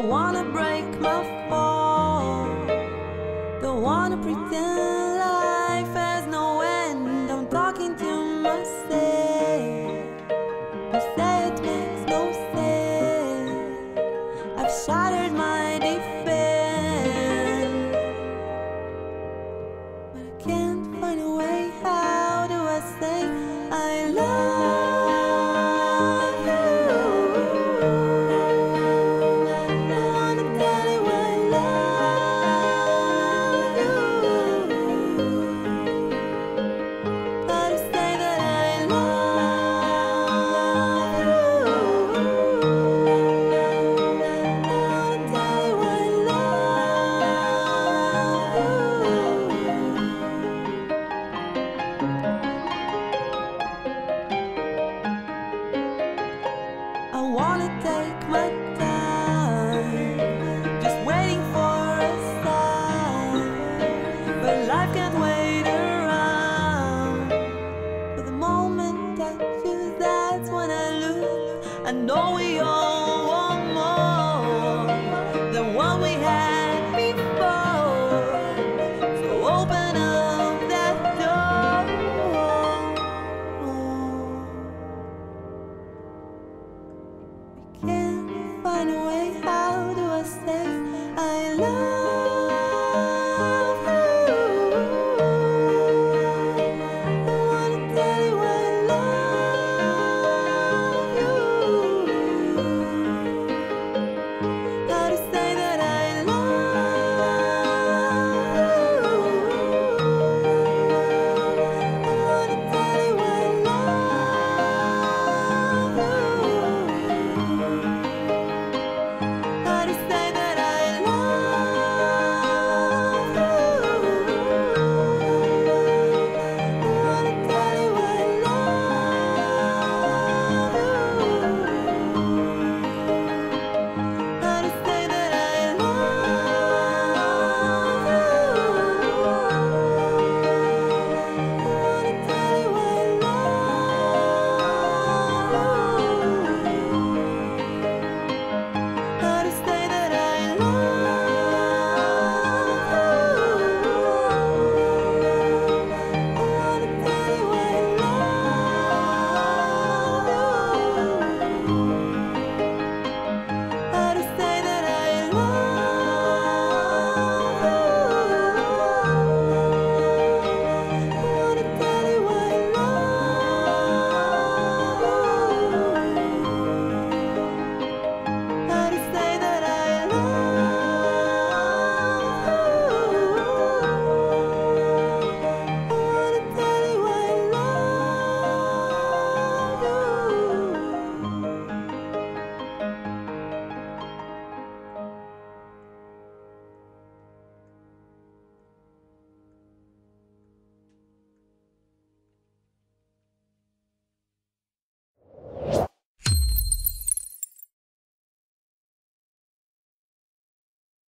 Don't wanna break my fall, don't wanna pretend life has no end. I'm talking to myself, you say it makes no sense. I've shattered my defense, but I can't find a way. How do I say I love you? I wanna tell you I love you. How to say that I love you? I wanna tell you I love you. I wanna take my time, just waiting for a sign, but life can't wait around. For the moment I choose, that's when I lose. I know we all want more than what we had before, so open up that door. Can't find a way out.